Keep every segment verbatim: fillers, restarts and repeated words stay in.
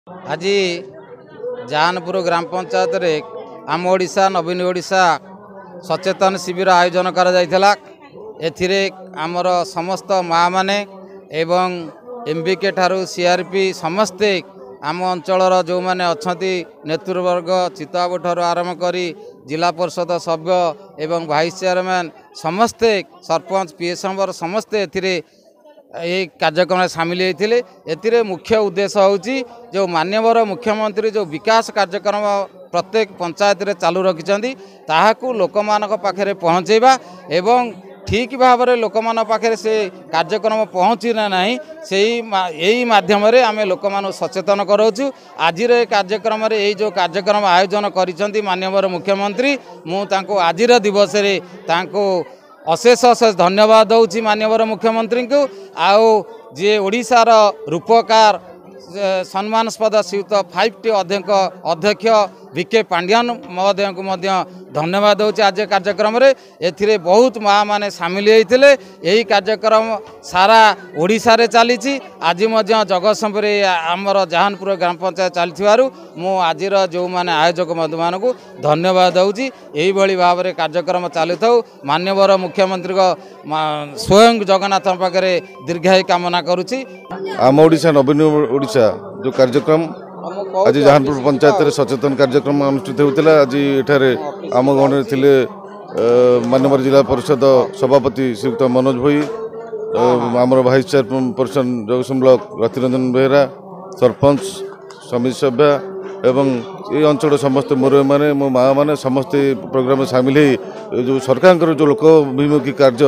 आज जानपुर ग्राम पंचायत रे आम ओडिशा नवीन ओडिशा सचेतन शिविर आयोजन करा जायथिला। एथिरे आमर समस्त माँ माने एवं एमबीके ठारू सीआरपी समस्ते आम अंचलर जो माने अछंती नेतृवर्ग चिताबू ठारू आरंभ करी जिला परिषद सभ्य एवं वाइस चेयरमैन समस्ते सरपंच पीएस मेंबर समस्ते एथिरे ये कार्यक्रम सामिल होते। एथिरे मुख्य उद्देश्य होची जो माननीय मुख्यमंत्री जो विकास कार्यक्रम प्रत्येक पंचायत रे चालू रखिछंती ताहाकू लोकमानक पाखरे पहुँचेबा एवं ठीक भाव में लोक मान पाखे से कार्यक्रम पहुँची ना नहीं से यही माध्यम आम लोक मान सचेतन कराऊँ। आज कार्यक्रम यही जो कार्यक्रम आयोजन करिसेंती माननीय मुख्यमंत्री मुझे आज दिवस रे तांको अशेष अशेष धन्यवाद दूँ माननीय मुख्यमंत्री को। आओ जे ओडिशार रूपकार सम्मानस्पद श्रीयुत फाइव टी अध्यक्ष विके पांड्यान महोदय को धन्यवाद दूँ। आज कार्यक्रम रे एथिरे बहुत माँ माने सामिल होते। यही कार्यक्रम सारा ओडिशा रे चली आज जगतसिंहपुर आमर जहानपुर ग्राम पंचायत चली मु आज जो माने आयोजक बंधु मान को धन्यवाद दूँ। यही भली भाव में कार्यक्रम चलु था माननीय मुख्यमंत्री को स्वयं जगन्नाथ पाखे दीर्घायु कामना करुच्ची। आम ओडिशा नवीन ओडिशा जो कार्यक्रम आज जहानपुर पंचायत सचेतन कार्यक्रम अनुष्ठित होता। आज एठारे आम गण थे माननीय जिला परिषद सभापति श्रीयुक्त मनोज भोई, आमर भाइस चेयरपर्सन जगतसिंह ब्लॉक रतिरंजन बेहरा, सरपंच समिति सभ्य एवं ये अंचल समस्त मुरब्बी माने मो माँ मैंने समस्ते प्रोग्राम सामिल हो जो सरकार जो लोकभिमुखी कार्य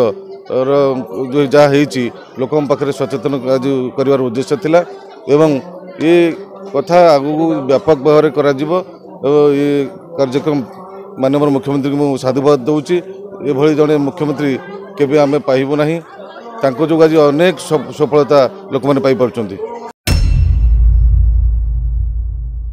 जो जहाँ लोक पाखे सचेतन आज कर उद्देश्य थिला एवं ये कथा आगू व्यापक भाव में करा जीवो। ये कार्यक्रम माननीय मुख्यमंत्री को मुझे साधुवाद दूची। ये भली जड़े मुख्यमंत्री केबे आमे पाइबु नाही तांको जो आज अनेक सफलता लोक मैंने पाई पारुचंती।